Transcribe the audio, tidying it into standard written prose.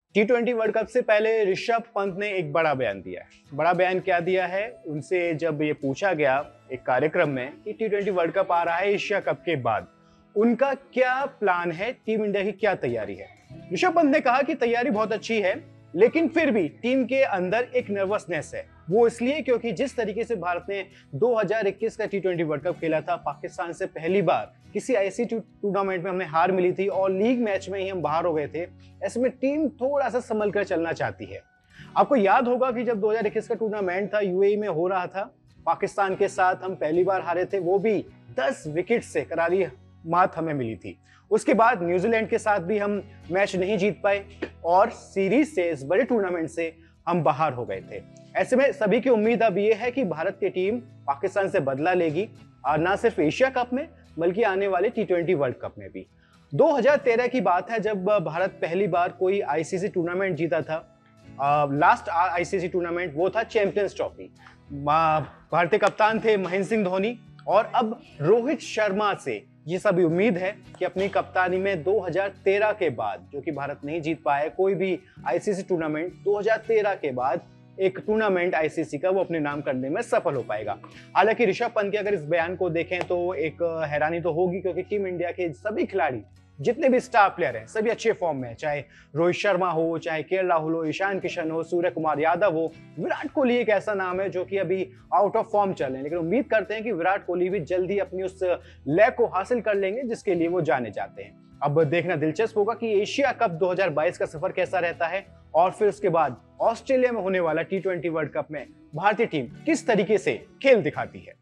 T20 world cup से पहले ऋषभ पंत ने एक बड़ा बयान दिया है। बड़ा बयान क्या दिया है? उनसे जब ये पूछा गया एक कार्यक्रम में कि T20 वर्ल्ड कप आ रहा है एशिया कप के बाद, उनका क्या प्लान है, टीम इंडिया की क्या तैयारी है। ऋषभ पंत ने कहा कि तैयारी बहुत अच्छी है, लेकिन फिर भी टीम के अंदर एक नर्वसनेस है। वो इसलिए क्योंकि जिस तरीके से भारत ने 2021 का T20 वर्ल्ड कप खेला था, पाकिस्तान से पहली बार किसी ऐसी टूर्नामेंट में हमें हार मिली थी और लीग मैच में ही हम बाहर हो गए थे। ऐसे में टीम थोड़ा सा संभल कर चलना चाहती है। आपको याद होगा कि जब 2021 का टूर्नामेंट था, यूएई में हो रहा था, पाकिस्तान के साथ हम पहली बार हारे थे, वो भी 10 विकेट से करारी मात हमें मिली थी। उसके बाद न्यूजीलैंड के साथ भी हम मैच नहीं जीत पाए और सीरीज से, इस बड़े टूर्नामेंट से हम बाहर हो गए थे। ऐसे में सभी की उम्मीद अब ये है कि भारत की टीम पाकिस्तान से बदला लेगी, और ना सिर्फ एशिया कप में बल्कि आने वाले T20 वर्ल्ड कप में भी। 2013 की बात है जब भारत पहली बार कोई आईसीसी टूर्नामेंट जीता था। लास्ट आईसीसी टूर्नामेंट वो था चैंपियंस ट्रॉफी। भारतीय कप्तान थे महेंद्र सिंह धोनी, और अब रोहित शर्मा से ये सभी उम्मीद है कि अपनी कप्तानी में 2013 के बाद, जो कि भारत नहीं जीत पाया कोई भी आईसीसी टूर्नामेंट, 2013 के बाद एक टूर्नामेंट आईसीसी का वो अपने नाम करने में सफल हो पाएगा। हालांकि ऋषभ पंत के अगर इस बयान को देखें तो एक हैरानी तो होगी, क्योंकि टीम इंडिया के सभी खिलाड़ी, जितने भी स्टार प्लेयर हैं, सभी अच्छे फॉर्म में हैं। चाहे रोहित शर्मा हो, चाहे के राहुल हो, ईशान किशन हो, सूर्य कुमार यादव हो, विराट कोहली एक ऐसा नाम है जो कि अभी आउट ऑफ फॉर्म चल रहे हैं। लेकिन उम्मीद करते हैं कि विराट कोहली भी जल्दी अपनी उस लय को हासिल कर लेंगे जिसके लिए वो जाने जाते हैं। अब देखना दिलचस्प होगा कि एशिया कप 2022 का सफर कैसा रहता है, और फिर उसके बाद ऑस्ट्रेलिया में होने वाला T20 वर्ल्ड कप में भारतीय टीम किस तरीके से खेल दिखाती है।